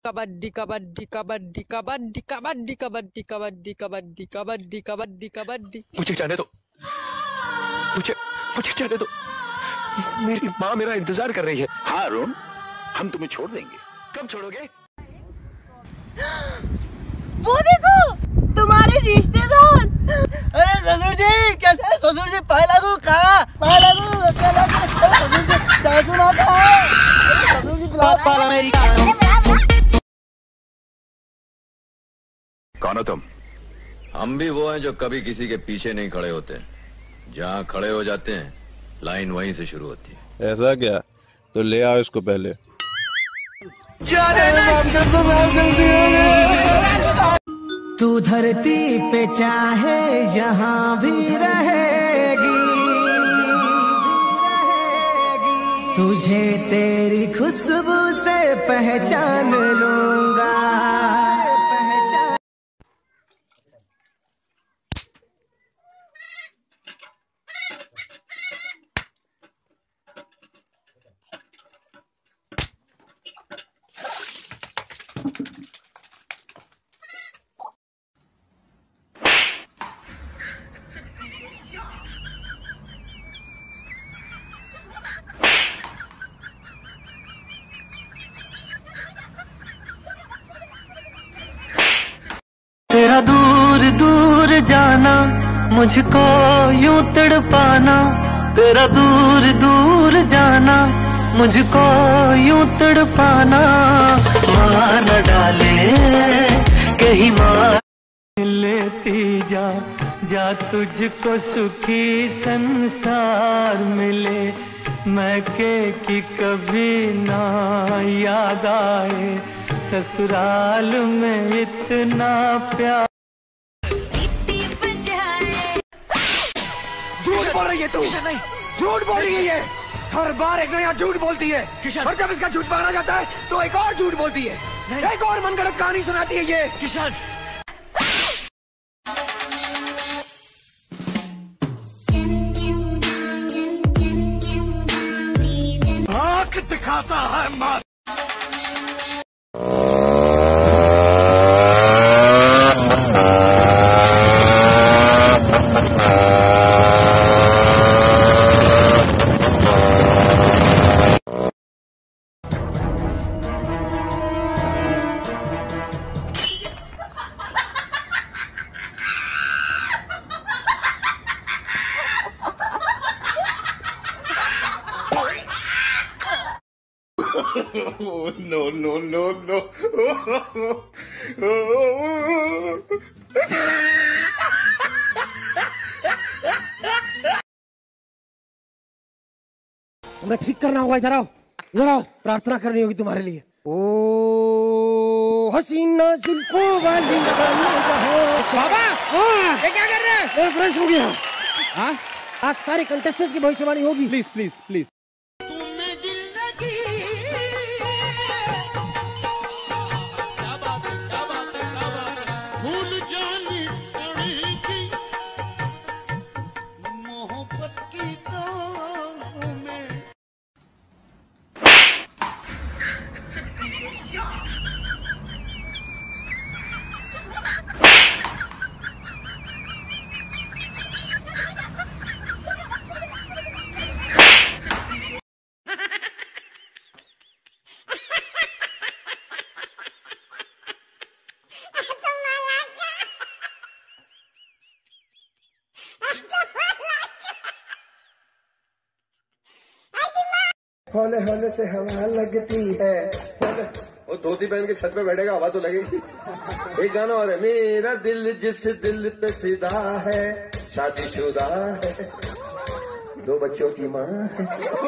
कबड्डी कबड्डी कबड्डी कबड्डी कबड्डी कबड्डी कबड्डी कबड्डी कबड्डी कबड्डी कबड्डी। मुझे जाने दो, मुझे मुझे जाने दो। मेरी माँ मेरा इंतजार कर रही है। हाँ अरुण, हम तुम्हें छोड़ देंगे। कब छोड़ोगे? वो देखो तुम्हारे रिश्तेदार। अरे ससुर जी कैसे? ससुर जी पाए लागू कहाँ? पाए लागू ससुर जी सासू आता है। ससुर जी बुलाता है। कौन हो तुम? हम भी वो हैं जो कभी किसी के पीछे नहीं खड़े होते। जहाँ खड़े हो जाते हैं लाइन वहीं से शुरू होती है। ऐसा क्या? तो ले आओ इसको पहले। तू धरती पे चाहे जहाँ भी रहेगी, तुझे तेरी खुशबू से पहचान लूंगा। तेरा दूर दूर जाना मुझको यूं तड़पाना, तेरा दूर दूर जाना मुझको यूं तड़पाना। मार न डाले कहीं मार लेती जा, जा तुझको सुखी संसार मिले। मैं की कभी ना याद आए, ससुराल में इतना प्यार। झूठ बोल रही है तू, झूठ बोल रही है ये। हर बार एक नया झूठ बोलती है और जब इसका झूठ पकड़ा जाता है तो एक और झूठ बोलती है, एक और मनगढ़ंत कहानी सुनाती है ये। किशन आंख दिखाता है माँ। Oh, no, no, no, no. हमें ठीक करना होगा। इधर आओ, इधर आओ। प्रार्थना करनी होगी तुम्हारे लिए। ओ हसीना जुल्फों वाली बाबा, ये क्या कर रहे हैं? फ्रेश हो गया। हाँ, आज सारे कंटेस्टेंट्स की भविष्यवाणी होगी। Please please please. होले होले से हवा लगती है। वो धोती पहन के छत पे बैठेगा, हवा तो लगेगी। एक गाना और है, मेरा दिल जिस दिल पे फिदा है, शादीशुदा है, 2 बच्चों की माँ है।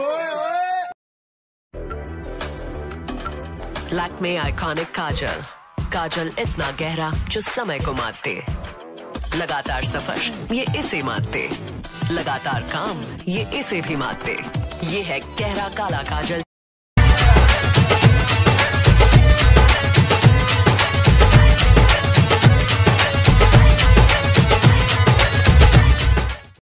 लैक्मे आइकॉनिक काजल, काजल इतना गहरा जो समय को मारते। लगातार सफर ये इसे मारते, लगातार काम ये इसे भी मारते। ये है गहरा काला काजल।